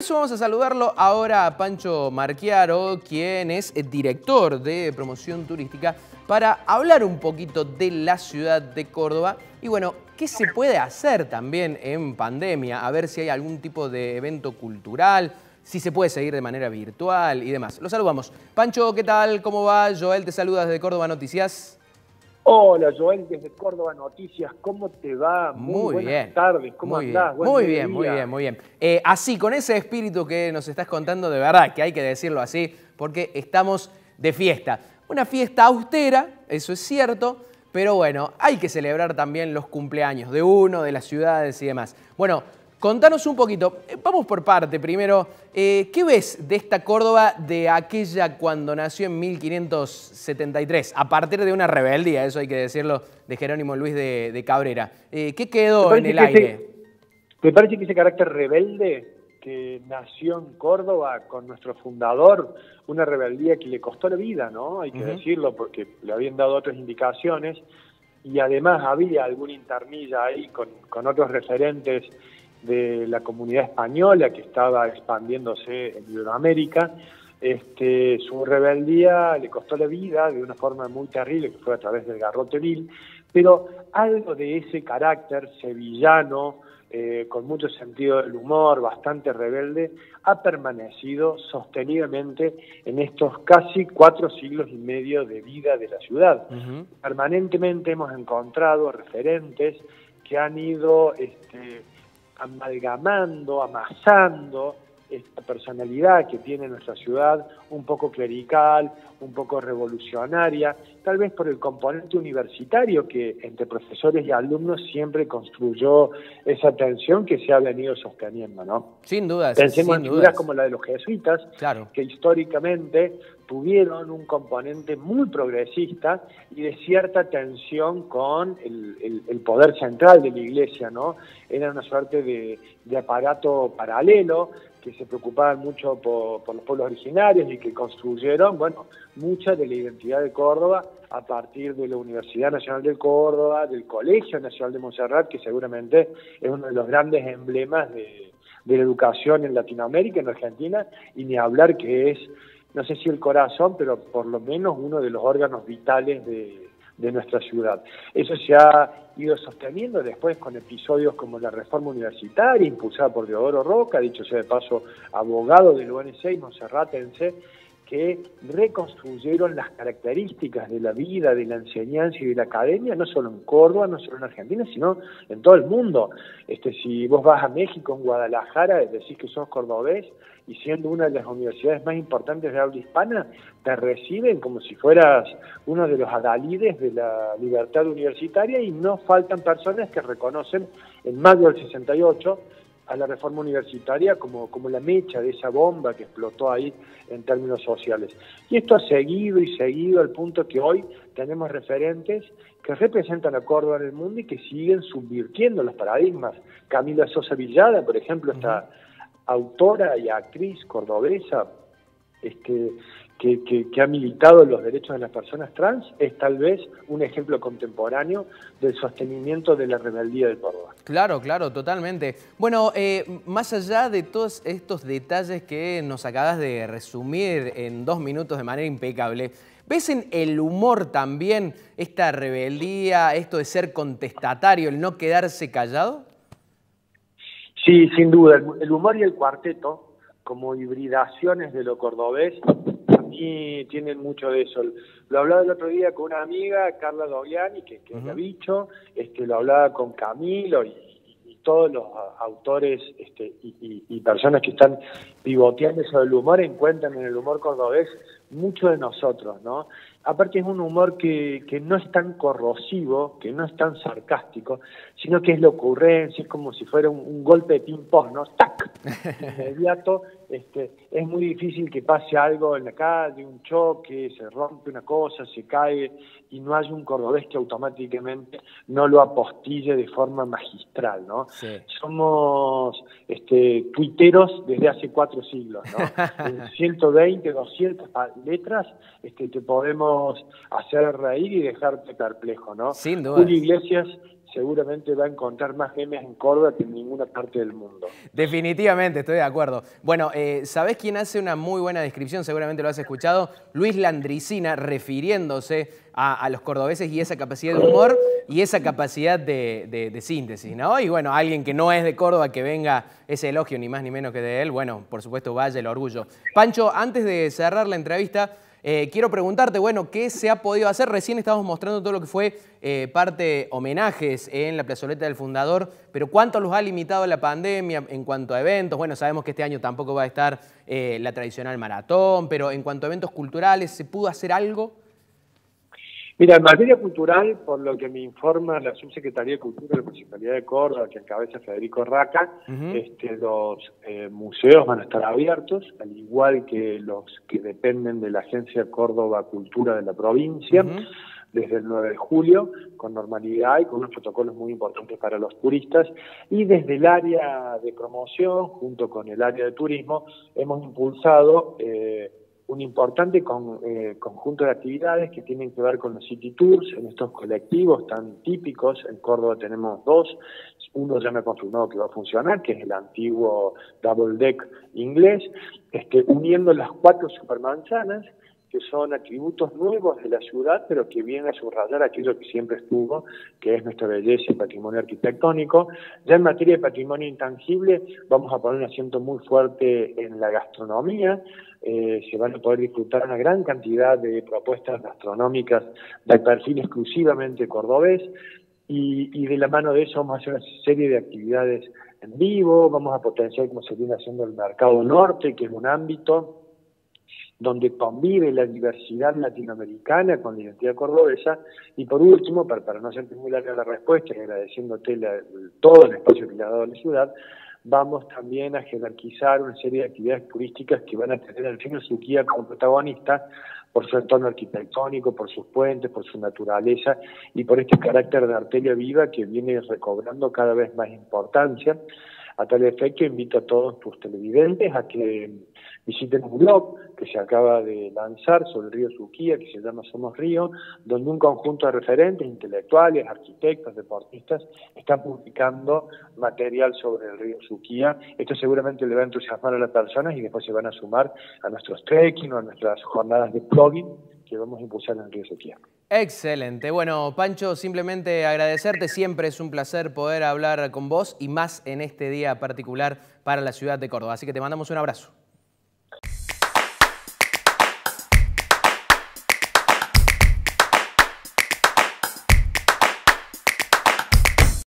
Eso vamos a saludarlo ahora a Pancho Marchiaro, quien es el director de promoción turística, para hablar un poquito de la ciudad de Córdoba y bueno, qué se puede hacer también en pandemia, a ver si hay algún tipo de evento cultural, si se puede seguir de manera virtual y demás. Lo saludamos. Pancho, ¿qué tal? ¿Cómo va? Joel te saluda desde Córdoba Noticias. Hola Joel, desde Córdoba Noticias, ¿cómo te va? Muy Buenas bien. tardes, ¿cómo andás? Muy bien, muy bien, muy bien. Así, con ese espíritu que nos estás contando, de verdad, que hay que decirlo así, porque estamos de fiesta. Una fiesta austera, eso es cierto, pero bueno, hay que celebrar también los cumpleaños de uno, de las ciudades y demás. Bueno, contanos un poquito, vamos por parte primero, ¿qué ves de esta Córdoba de aquella cuando nació en 1573? A partir de una rebeldía, eso hay que decirlo, de Jerónimo Luis de Cabrera. ¿Qué quedó en el aire? ¿Te parece que ese carácter rebelde que nació en Córdoba con nuestro fundador, una rebeldía que le costó la vida, ¿no? Hay que decirlo, porque le habían dado otras indicaciones y además había alguna intermilla ahí con otros referentes de la comunidad española que estaba expandiéndose en Iberoamérica. Su rebeldía le costó la vida de una forma muy terrible, que fue a través del garrote vil, pero algo de ese carácter sevillano, con mucho sentido del humor, bastante rebelde, ha permanecido sostenidamente en estos casi 4 siglos y medio de vida de la ciudad. Permanentemente hemos encontrado referentes que han ido amalgamando, amasando esta personalidad que tiene nuestra ciudad, un poco clerical, un poco revolucionaria, tal vez por el componente universitario que entre profesores y alumnos siempre construyó esa tensión que se ha venido sosteniendo, ¿no? Sin dudas. Pensemos en figuras como la de los jesuitas, claro, que históricamente tuvieron un componente muy progresista y de cierta tensión con el poder central de la Iglesia, ¿no? Era una suerte de aparato paralelo que se preocupaban mucho por los pueblos originarios y que construyeron, bueno, mucha de la identidad de Córdoba a partir de la Universidad Nacional de Córdoba, del Colegio Nacional de Montserrat, que seguramente es uno de los grandes emblemas de la educación en Latinoamérica, en Argentina, y ni hablar que es, no sé si el corazón, pero por lo menos uno de los órganos vitales de nuestra ciudad. Eso se ha ido sosteniendo después con episodios como la reforma universitaria, impulsada por Deodoro Roca, dicho sea de paso, abogado del UNC y monserratense, que reconstruyeron las características de la vida, de la enseñanza y de la academia, no solo en Córdoba, no solo en Argentina, sino en todo el mundo. Si vos vas a México, en Guadalajara, decís que sos cordobés, y siendo una de las universidades más importantes de habla hispana, te reciben como si fueras uno de los adalides de la libertad universitaria, y no faltan personas que reconocen en mayo del 68 a la reforma universitaria como la mecha de esa bomba que explotó ahí en términos sociales. Y esto ha seguido y seguido al punto que hoy tenemos referentes que representan a Córdoba en el mundo y que siguen subvirtiendo los paradigmas. Camila Sosa Villada, por ejemplo, esta autora y actriz cordobesa que ha militado los derechos de las personas trans, es tal vez un ejemplo contemporáneo del sostenimiento de la rebeldía de Córdoba. Claro, claro, totalmente. Bueno, más allá de todos estos detalles que nos acabas de resumir en 2 minutos de manera impecable, ¿ves en el humor también esta rebeldía, esto de ser contestatario, el no quedarse callado? Sí, sin duda. El humor y el cuarteto, como hibridaciones de lo cordobés, a mí tienen mucho de eso. Lo hablaba el otro día con una amiga, Carla Dogliani, que es de Bicho, lo hablaba con Camilo y todos los autores y personas que están pivoteando sobre el humor encuentran en el humor cordobés mucho de nosotros, ¿no? Aparte es un humor que no es tan corrosivo, que no es tan sarcástico, sino que es la ocurrencia, es como si fuera un golpe de ping-pong, ¿no? ¡Tac! Inmediato. Es muy difícil que pase algo en la calle, un choque, se rompe una cosa, se cae, y no hay un cordobés que automáticamente no lo apostille de forma magistral, ¿no? Sí. Somos tuiteros desde hace 4 siglos, ¿no? En 120, 200 letras te podemos hacer reír y dejarte perplejo, ¿no? Sin duda. Julio Iglesias seguramente va a encontrar más memes en Córdoba que en ninguna parte del mundo. Definitivamente, estoy de acuerdo. Bueno, ¿sabés quién hace una muy buena descripción? Seguramente lo has escuchado. Luis Landricina, refiriéndose a los cordobeses y esa capacidad de humor y esa capacidad de síntesis, ¿no? Y bueno, alguien que no es de Córdoba, que venga ese elogio, ni más ni menos que de él, bueno, por supuesto, vaya el orgullo. Pancho, antes de cerrar la entrevista, quiero preguntarte, bueno, ¿qué se ha podido hacer? Recién estábamos mostrando todo lo que fue parte homenajes en la plazoleta del Fundador, pero ¿cuánto los ha limitado la pandemia en cuanto a eventos? Bueno, sabemos que este año tampoco va a estar la tradicional maratón, pero en cuanto a eventos culturales, ¿se pudo hacer algo? Mira, en materia cultural, por lo que me informa la Subsecretaría de Cultura de la Municipalidad de Córdoba, que encabeza Federico Raca, los museos van a estar abiertos, al igual que los que dependen de la Agencia Córdoba Cultura de la provincia, desde el 9 de julio, con normalidad y con unos protocolos muy importantes para los turistas. Y desde el área de promoción, junto con el área de turismo, hemos impulsado un importante conjunto de actividades que tienen que ver con los city tours en estos colectivos tan típicos. En Córdoba tenemos dos, uno ya me ha confirmado que va a funcionar, que es el antiguo double deck inglés, uniendo las 4 supermanzanas, que son atributos nuevos de la ciudad, pero que vienen a subrayar aquello que siempre estuvo, que es nuestra belleza y patrimonio arquitectónico. Ya en materia de patrimonio intangible, vamos a poner un acento muy fuerte en la gastronomía. Se van a poder disfrutar una gran cantidad de propuestas gastronómicas de perfil exclusivamente cordobés, y de la mano de eso vamos a hacer una serie de actividades en vivo. Vamos a potenciar, como se viene haciendo, el Mercado Norte, que es un ámbito donde convive la diversidad latinoamericana con la identidad cordobesa. Y por último, para no hacerte muy larga la respuesta, y agradeciéndote todo el espacio que le ha dado a la ciudad, vamos también a jerarquizar una serie de actividades turísticas que van a tener al Río Suquía como protagonista, por su entorno arquitectónico, por sus puentes, por su naturaleza y por este carácter de arteria viva que viene recobrando cada vez más importancia. A tal efecto, invito a todos tus televidentes a que visiten un blog que se acaba de lanzar sobre el río Suquía, que se llama Somos Río, donde un conjunto de referentes intelectuales, arquitectos, deportistas, están publicando material sobre el río Suquía. Esto seguramente le va a entusiasmar a las personas y después se van a sumar a nuestros trekking o a nuestras jornadas de blogging que vamos a impulsar en el río Suquía. Excelente. Bueno, Pancho, simplemente agradecerte. Siempre es un placer poder hablar con vos y más en este día particular para la ciudad de Córdoba. Así que te mandamos un abrazo.